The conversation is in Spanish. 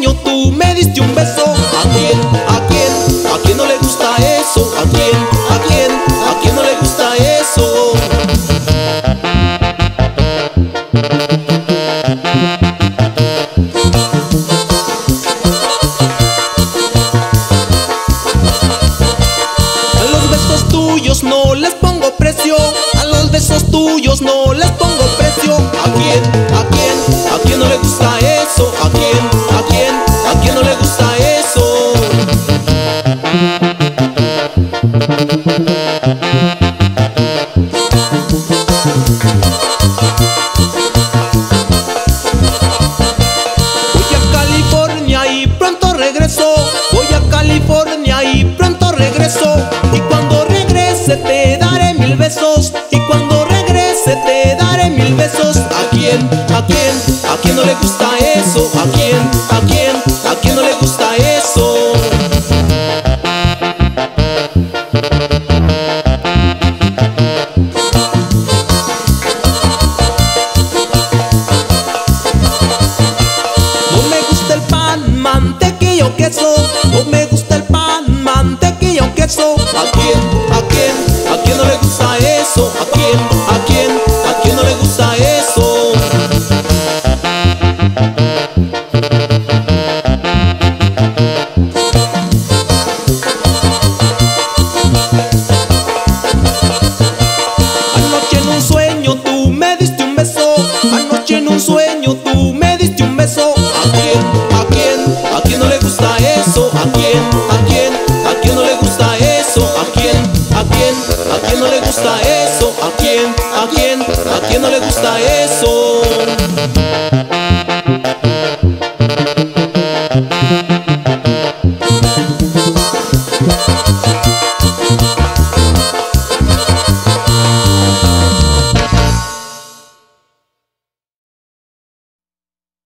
sueño tú me diste un beso. ¿A quién? ¿A quién? ¿A quién no le gusta eso? ¿A quién? ¿A quién? ¿A quién no le gusta eso? A los besos tuyos no les pongo precio. A los besos tuyos no les pongo precio. ¿A quién? ¿A quién? ¿A quién no le gusta eso? ¿A quién? ¿A quién? ¿A quién no le gusta eso? Voy a California y pronto regreso. Voy a California y pronto regreso. Y cuando regrese te daré 1000 besos. Y cuando regrese te daré 1000 besos. ¿A quién? ¿A quién? ¿A quién no le gusta eso? ¿A quién? ¿A quién? ¿A quién no le gusta eso? No me gusta el pan, mantequilla o queso. No me gusta el pan, mantequilla o queso. ¿A quién? ¿A quién? ¿A quién no le gusta eso? ¿A quién? ¿A quién? ¿A quién no le gusta eso? Anoche en un sueño tú me diste un beso. Anoche en un sueño tú me diste un beso.